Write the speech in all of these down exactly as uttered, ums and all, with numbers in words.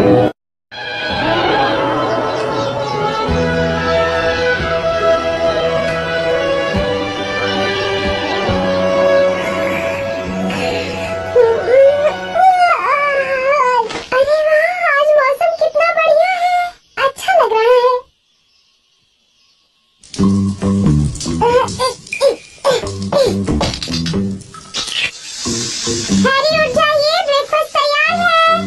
Harry उठ जाइए, breakfast तैयार है।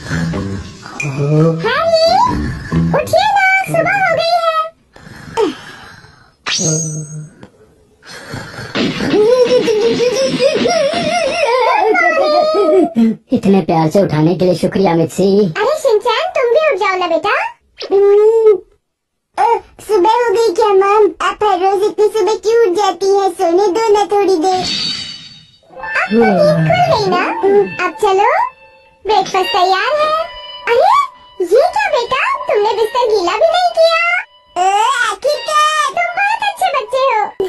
हैरी उठिए ना, सुबह हो गई है। इतने प्यार से उठाने के लिए शुक्रिया मित्सी। अरे शिनचैन, तुम भी उठ जाओ ना बेटा। सुबह हो गई क्या मैम? आप हर रोज इतनी सुबह क्यों उठ जाती हैं? सोने दो ना थोड़ी देर। अब तो नींद खुल गई ना। अब चलो, ब्रेकफास्ट तैयार है। अरे ये क्या बेटा, तुमने बिस्तर गीला भी नहीं किया। आखिरकार तुम बहुत अच्छे बच्चे हो।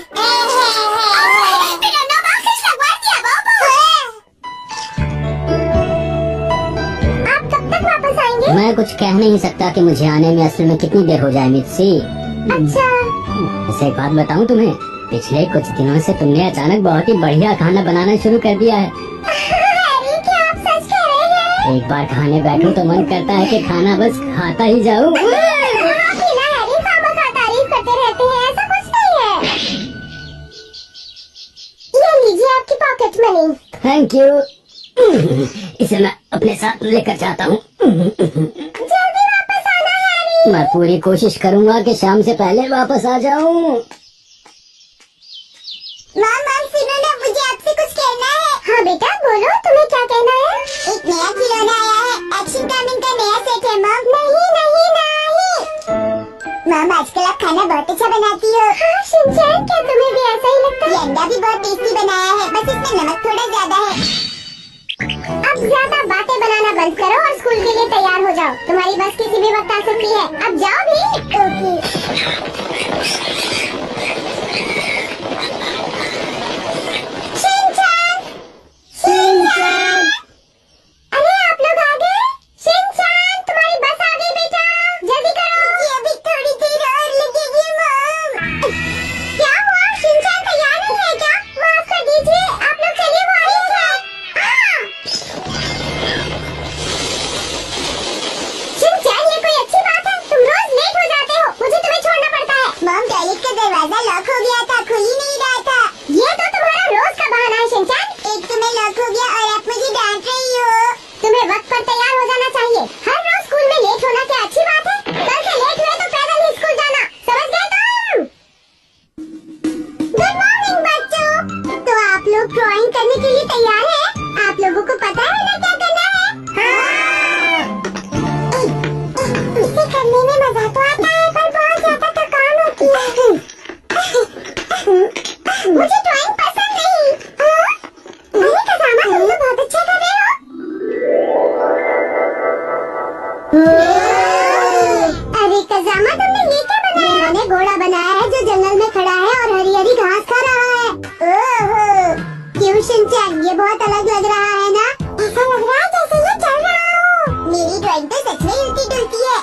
आप कब तक वापस आएंगे? मैं कुछ कह नहीं सकता कि मुझे आने में असल में कितनी देर हो जाए मित्सी। अच्छा, वैसे एक बात बताऊं तुम्हें, पिछले कुछ दिनों से तुमने अचानक बहुत ही बढ़िया खाना बनाना शुरू कर दिया है। हैरी, क्या आप सच कह रहे हैं? एक बार खाने बैठो तो मन करता है कि खाना बस खाता ही जाऊं। आप ही ना हैरी, खामखा तारीफ करते रहते हैं, ऐसा कुछ नहीं है। ये लीजिए आपकी पॉकेट मनी। Thank you. इसे मैं अपने साथ लेकर जाता हूँ। जल्दी वापस आना हैरी। मैं पूरी कोशिश करूँगा कि शाम से पहले वापस आ जाऊँ। माँ माँ सुनो ना, मुझे आपसे कुछ कहना है। हाँ बेटा बोलो, तुम्हें क्या कहना है? एक नया खिलौना आया है, एक्शन कामिंग का नया सेट है मम। नहीं नहीं नहीं। मम, आजकल आप खाना बहुत अच्छा बनाती हो। हाँ शिनचैन, क्या तुम्हें भी ऐसा ही लगता है? ये अंडा भी बहुत टेस्टी बनाया है, बस इसमें नमक थोड़ा ज्यादा है। अब ज्यादा बातें बनाना बंद करो और स्कूल के लिए तैयार हो जाओ। तुम्हारी बस किसी भी वक्त आ सकती है। अब जाओ भी। ओके। दरवाजा लॉक हो गया था, खुल ही नहीं रहा था। ये तो तुम्हारा रोज का बहाना है शिनचैन। एक तो मैं लॉक हो गया और आप मुझे डांट रही हो। तुम्हें वक्त पर तैयार हो जाना चाहिए। हर रोज स्कूल में लेट होना क्या अच्छी बात है? कल से लेट हुए तो पैदल ही स्कूल जाना, समझ गए तुम? गुड मॉर्निंग बच्चों। तो आप लोग ड्राइंग करने के लिए तैयार हैं? आप लोगों को पता है ना क्या करना है? इसे करने में मजा तो आता है, पर बहुत ज्यादा थकान होती है। मुझे ड्राइंग पसंद नहीं। अरे कज़ामा, तुम तो बहुत अच्छा कर रहे हो। अरे कज़ामा, तुमने ये क्या बनाया? मैंने घोड़ा बनाया है जो जंगल में खड़ा है और हरी हरी घास खा रहा है। ओहो, क्यों शिनचैन, ये बहुत अलग लग रहा है ना? ऐसा लग रहा है जैसे ये चल रहा हो। मेरी ड्राइंग तो सच में हिलती डुलती है।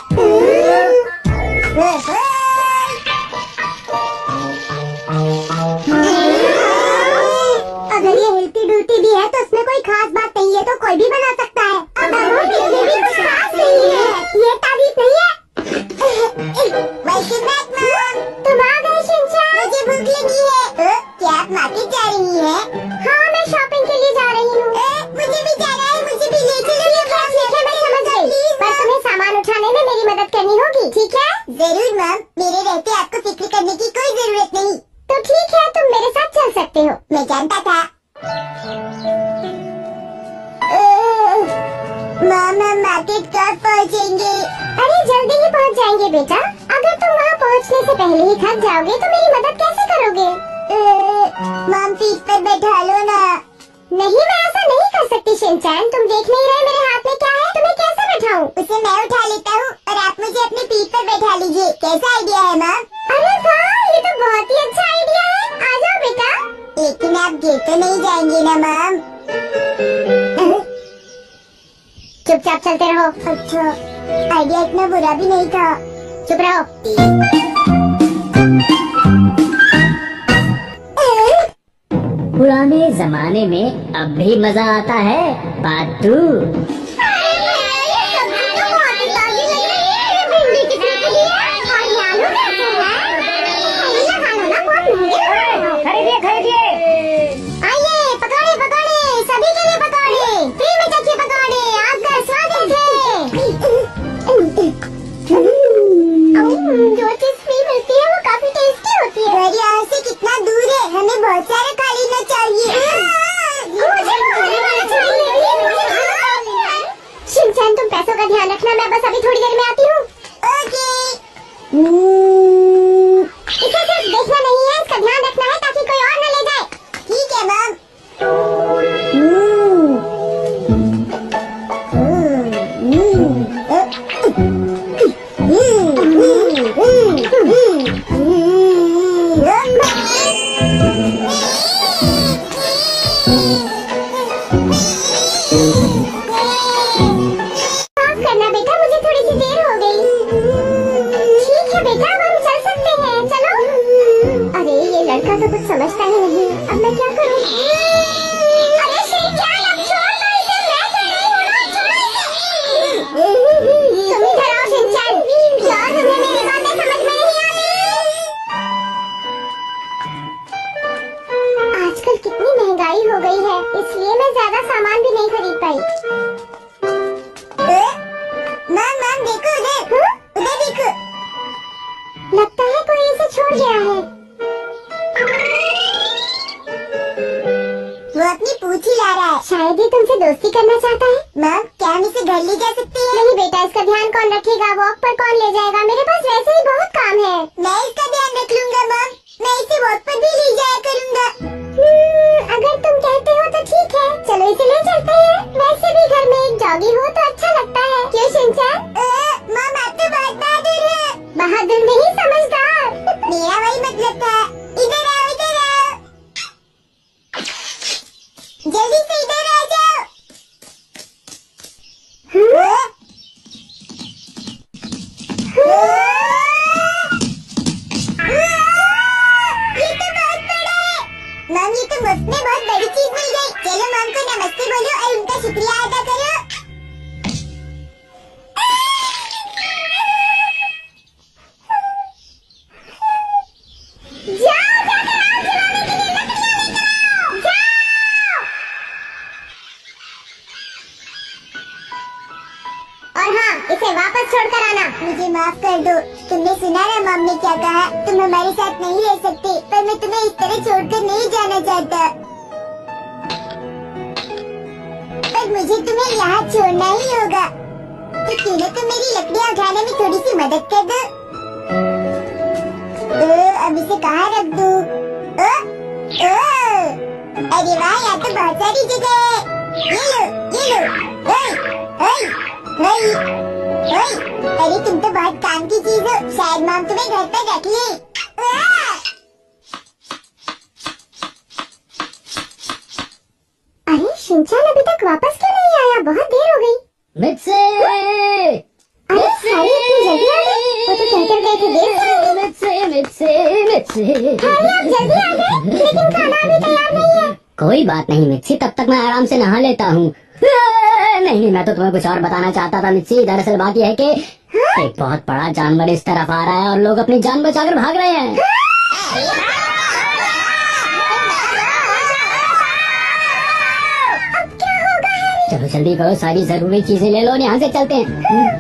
अगर ये हिलती डुलती भी है तो उसमें कोई खास बात नहीं है, तो कोई भी बना सकता है। अगर वो दिखने भी कुछ खास नहीं है, ये तारीफ नहीं है। Welcome back, Mom। तुम आ गए शिनचैन। मुझे भूख लगी है। आ, क्या आप मार्केट जा रही हैं? हाँ, मैं शॉपिंग के लिए जा रही हूँ। मुझे भी जाना है, मुझे भी ले चलो। ठीक है, ठीक है, मैं समझ गई। पर तुम्हें सामान उठाने में मेरी मदद करनी होगी, ठीक है? जरूर मैम, मेरे रहते आपको फिक्र करने की कोई जरूरत नहीं। तो ठीक है, तुम मेरे साथ चल सकते हो। मैं जानता था। मामा, मार्केट कब पहुँचेंगे? अरे जल्दी ही पहुँच जाएंगे बेटा। अगर तुम वहाँ पहुँचने से पहले ही थक जाओगे तो मेरी मदद कैसे करोगे? माम, पीठ पर बैठा लो ना। नहीं, मैं ऐसा नहीं कर सकती शिनचैन। तुम देख नहीं रहे मेरे हाथ में क्या है? तुम्हें कैसे बैठाऊं? उसे मैं उठा लेता हूँ और आप मुझे अपनी पीठ पर बैठा लीजिए। कैसा आइडिया है माम? अरे वाह, ये तो बहुत ही अच्छा आइडिया है। आ जाओ बेटा। लेकिन आप गिर तो नहीं जाएंगे ना माम? चुपचाप चलते रहो। अच्छा। आइडिया इतना बुरा भी नहीं था। चुप रहो। पुराने जमाने में अब भी मजा आता है। Part two. खरीदिए खरीदिए। आइए पकौड़े पकौड़े, सभी के लिए पकौड़े, फ्री में चखिए पकौड़े, आपका स्वागत है। जो चीज फ्री मिलती है वो काफी टेस्टी होती है। और यहाँ से कितना दूर है, हमें बहुत सारा खा लेना चाहिए। शिनचैन तुम पैसों का ध्यान रखना, मैं बस अभी थोड़ी देर में आती हूँ। ओके। इसे सिर्फ देखना नहीं है, इसका ध्यान रखना है ताकि कोई और न ले जाए। ठीक है मैम। माफ करना बेटा, मुझे थोड़ी सी देर हो गई। ठीक है बेटा, अब हम चल सकते हैं, चलो। अरे ये लड़का तो कुछ समझता ही नहीं, अब मैं क्या करूं? अरे शिनचैन, अब छोड़ दो इसे, मैं कह रही हूं ना, छोड़ो इसे। तुम इधर आओ शिनचैन, क्या तुम्हें मेरी बातें समझ में नहीं आती? आजकल कितनी महंगाई हो गई है, इसलिए मैं ज्यादा सामान भी नहीं खरीद पाई। मैम मैम देखो उधर, उधर देखो। लगता है कोई इसे छोड़ गया है। वो अपनी पूंछ हिला रहा है, शायद ये तुमसे दोस्ती करना चाहता है। मैम क्या हम इसे घर ले जा सकते हैं? नहीं बेटा, इसका ध्यान कौन रखेगा, वॉक पर कौन ले जाएगा? मेरे पास वैसे ही बहुत काम है। मैं इसका ध्यान रख लूंगा मैम, मैं इसे वॉक पर भी ले जाया करूंगा। अगर तुम कहते हो तो ठीक है, चलो इसे ले चलते हैं। वैसे भी घर में एक डॉगी हो तो अच्छा लगता है, क्यों शिनचैन? मैम आप तो बहुत बहादुर है। बहादुर नहीं, समझदार। मेरा वही मतलब था। इधर आओ, इधर आओ, जल्दी से इधर आ जाओ। हाँ? ये तो बहुत बड़ा है। मैम ये तो मुफ्त में बहुत बड़ी चीज मिल गई। चलो मैम को नमस्ते बोलो और उनका शुक्रिया अदा करो। जाओ जाकर आओ, चलाने के लिए लकड़ियां लेकर आओ, जाओ। और हाँ, इसे वापस छोड़कर आना। मुझे माफ कर दो, तुमने सुना ना मम ने क्या कहा? तुम हमारे साथ नहीं रह सकते, पर मैं तुम्हें इस तरह छोड़कर नहीं जाना चाहता। पर मुझे तुम्हें यहाँ छोड़ना ही होगा, तो क्यों न तुम मेरी लकड़ियाँ उठाने में थोड़ी सी मदद कर दो। ओ, अब इसे कहाँ रख दूँ? ओ, ओ, अरे वाह, यहाँ तो बहुत सारी जगह है। ये लो, ये लो। ओए, ओए, ओए, ओए, अरे तुम तो बहुत काम की चीज हो, शायद मम तुम्हें घर पर रख ले। अरे शिनचैन अभी तक वापस क्यों नहीं आया? बहुत देर हो गई। मित्से, अरे सारी इतनी जल्दी आ गई? वो तो कहकर गए थे देर से आएंगे। मित्से, मित्से, मित्से। अरे आप जल्दी आ गए, लेकिन खाना अभी तैयार नहीं है। कोई बात नहीं मित्सी, तब तक मैं आराम से नहा लेता हूँ। नहीं नहीं, मैं तो तुम्हें कुछ और बताना चाहता था मित्सी। दरअसल बात यह है कि एक बहुत बड़ा जानवर इस तरफ आ रहा है और लोग अपनी जान बचाकर भाग रहे हैं। अब क्या होगा हैरी? चलो जल्दी करो, सारी जरूरी चीजें ले लो, यहाँ से चलते हैं।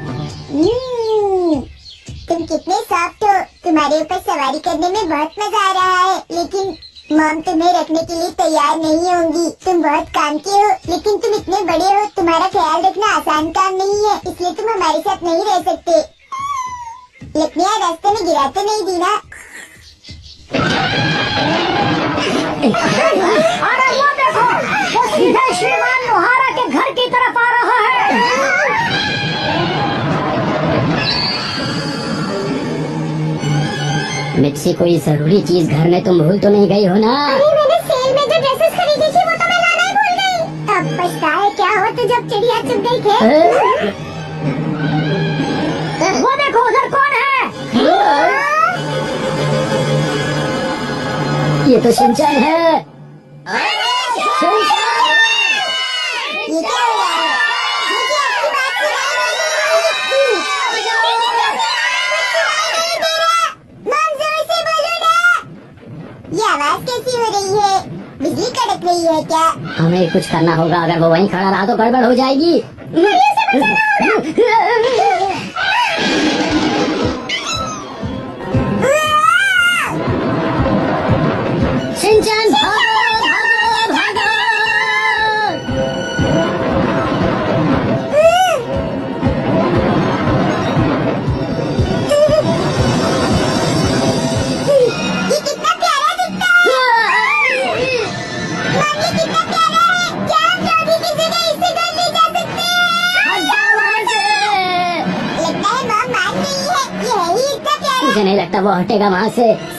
तुम कितने सॉफ्ट हो, तुम्हारे ऊपर सवारी करने में बहुत मजा आ रहा है, लेकिन मॉम तुम्हें रखने के लिए तैयार नहीं होंगी। तुम बहुत काम के हो, लेकिन तुम इतने बड़े हो, तुम्हारा ख्याल रखना आसान काम नहीं है, इसलिए तुम हमारे साथ नहीं रह सकते। लकड़ियाँ रास्ते में गिरा तो नहीं दी ना? अरे वो देखो, वो सीधे श्रीमान लोहारा के घर की तरफ आ रहा है। मित्सी, कोई जरूरी चीज घर में तुम भूल तो नहीं गई हो ना? अरे मैंने सेल में जो ड्रेसेस खरीदी थी वो तो मैं लाना ही भूल गई। अब पछताए क्या हो, तो जब चिड़िया चुग गई थे। ये तो शिनचैन है। शिनचैन! ये क्या हो रहा है? मुझे आपकी बात सुनाई नहीं दे रहा। मम जोर से बोलो ना। ये आवाज कैसी हो रही है? बिजली कड़क रही है क्या? हमें कुछ करना होगा, अगर वो वहीं खड़ा रहा तो गड़बड़ हो जाएगी। शिनचैन भागो भागो भागो! ये कितना प्यारा दिखता है। मम ये कितना प्यारा है। क्या हम जल्दी की जगह इससे घर ले जा सकते हैं? हट जाओ वहाँ से! लगता है मम मान गई है। ये है ही इतना प्यारा। मुझे नहीं लगता वो हटेगा वहाँ से।